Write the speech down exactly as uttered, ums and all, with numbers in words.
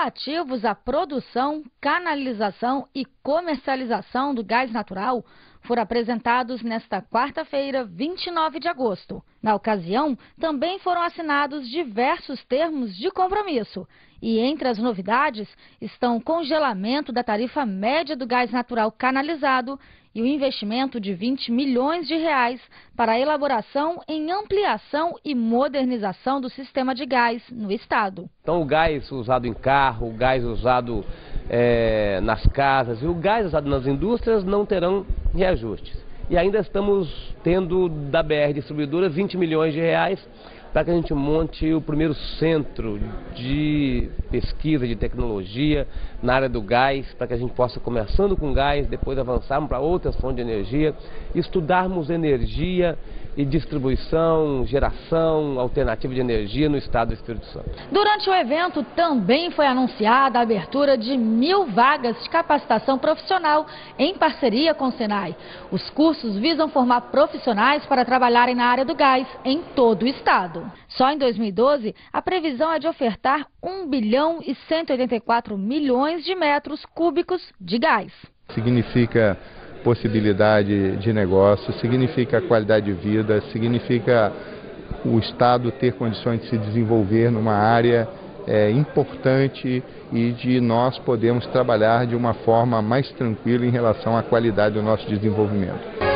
relativos à produção, canalização e comercialização do gás natural foram apresentados nesta quarta-feira, vinte e nove de agosto. Na ocasião, também foram assinados diversos termos de compromisso. E entre as novidades estão o congelamento da tarifa média do gás natural canalizado e o investimento de vinte milhões de reais para a elaboração em ampliação e modernização do sistema de gás no estado. Então o gás usado em carro, o gás usado é, nas casas e o gás usado nas indústrias não terão reajustes. E ainda estamos tendo da B R Distribuidora vinte milhões de reais para que a gente monte o primeiro centro de pesquisa de tecnologia na área do gás, para que a gente possa, começando com gás, depois avançarmos para outras fontes de energia, estudarmos energia e distribuição, geração alternativa de energia no estado do Espírito Santo. Durante o evento também foi anunciada a abertura de mil vagas de capacitação profissional em parceria com o Senai. Os cursos visam formar profissionais para trabalharem na área do gás em todo o estado. Só em dois mil e doze, a previsão é de ofertar um bilhão e cento e oitenta e quatro milhões de metros cúbicos de gás. Significa possibilidade de negócio, significa qualidade de vida, significa o Estado ter condições de se desenvolver numa área é, importante e de nós podermos trabalhar de uma forma mais tranquila em relação à qualidade do nosso desenvolvimento.